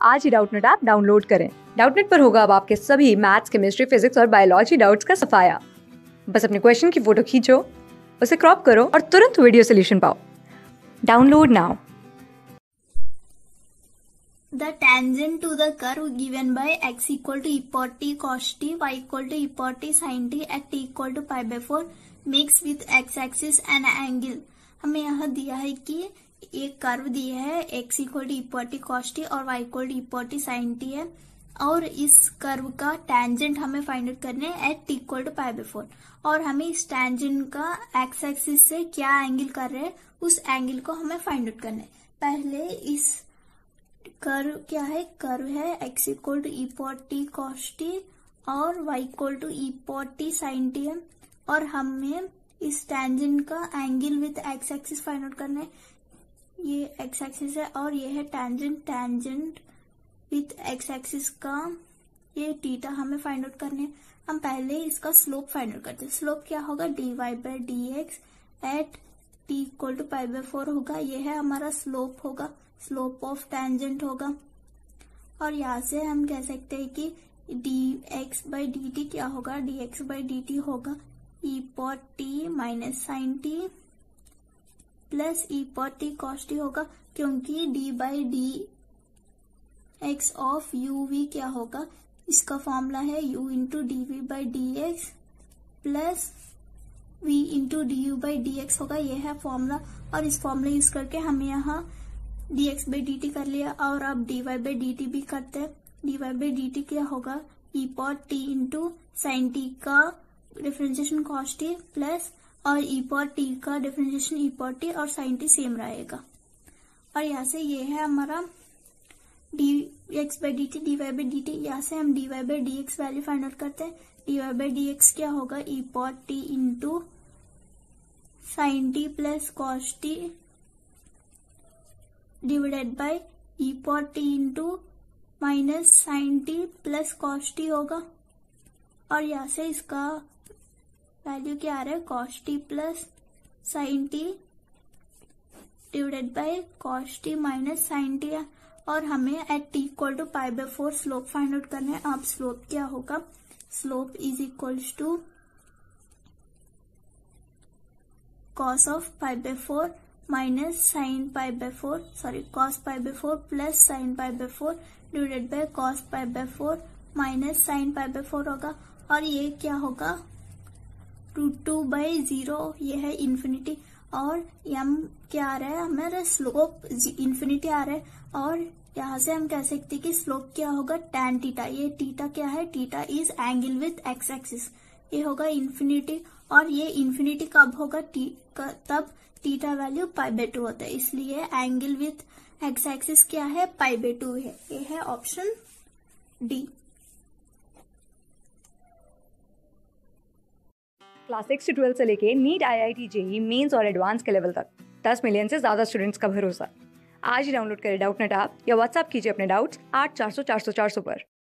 आज ही Doubtnut app download करें। डाउटनेट पर होगा अब आपके सभी मैथ्स, केमिस्ट्री, फिजिक्स और बायोलॉजी डाउट्स का सफाया। बस अपने क्वेश्चन की फोटो खींचो, उसे क्रॉप करो और तुरंत वीडियो सोल्यूशन पाओ। Download now. The tangent to the curve given by x equal to e power t cos t, y equal to e power t sin t at t equal to pi by 4 makes with x axis an angle। हमें यहाँ दिया है कि एक curve दिया है x equal to e power t cos t और y equal to e power t sin t है, और इस कर्व का टेंजेंट हमें फाइंड आउट करने है at t equal to pi by 4। और हमें इस टेंजेंट का x एक्सिस से क्या एंगल कर रहे हैं उस एंगल को हमें फाइंड आउट करना है। पहले इस कर्व क्या है, कर्व है x equal to e power t cos t और y equal to e power t sine t है, और हमें इस टेंजेंट का angle with x axis find out करना है। ये x एक्सिस है और ये है tangent, tangent with x axis का ये थीटा हमें फाइंड आउट करना है। हम पहले इसका स्लोप फाइंड आउट करते हैं। स्लोप क्या होगा, dy by d x at t equal to pi by 4 होगा। ये है हमारा स्लोप होगा, स्लोप ऑफ टेंजेंट होगा। और यहाँ से हम कह सकते हैं कि dx बाई डी टी क्या होगा, dx बाई डी टी होगा e power t minus sine t plus e power t cos t होगा, क्योंकि d by d x of u v क्या होगा, इसका फॉर्मूला है u into d v by d x plus v into d u by d x होगा। यह है formula, और इस फॉर्मूला यूज करके हमने यहाँ dx बाई डी टी कर लिया, और अब dy बाई डी टी भी करते हैं। dy बाई डी टी क्या होगा, e power t into sine t का डिफरेंशिएशन कॉस टी प्लस और e पॉवर टी का डिफरेंशिएशन e पॉवर टी, और साइन टी सेम रहेगा। और यहाँ से ये है हमारा dx by d t, dy by d t. यहाँ से हम dy by d x value find out करते हैं। dy बाई डी एक्स क्या होगा, e power t into sine t plus cos t divided by e power t into minus sine t plus cos t होगा। और यहाँ से इसका value क्या आ रहा है, cos t plus sine t divided by cos t minus sine t है। और हमें at t equal to pi by 4 slope find out करना है। अब स्लोप क्या होगा, slope is equals to cos of pi by 4 minus sine pi by 4, sorry cos pi by 4 plus sine pi by 4 divided by cos pi by 4 minus sine pi by 4 होगा। और ये क्या होगा, √2/0, ये है इन्फिनिटी। और यम क्या आ रहा है, हमारा स्लोप इन्फिनिटी आ रहा है, और यहाँ से हम कह सकते हैं कि स्लोप क्या होगा, टैन टीटा। ये टीटा क्या है, theta is angle with x axis. ये होगा इन्फिनिटी, और ये इन्फिनिटी कब होगा, तब टीटा वैल्यू पाई बाई 2 होता है, इसलिए एंगल विथ एक्स एक्सिस क्या है, पाई बाई 2 है। ये है ऑप्शन डी। क्लास 6 से 12 से लेके नीट, IIT, JEE मेंस और एडवांस के लेवल तक 10 मिलियन से ज्यादा स्टूडेंट्स का भरोसा। आज ही डाउनलोड करें डाउटनेट ऐप या व्हाट्सएप कीजिए अपने डाउट्स 8400 400 400 पर।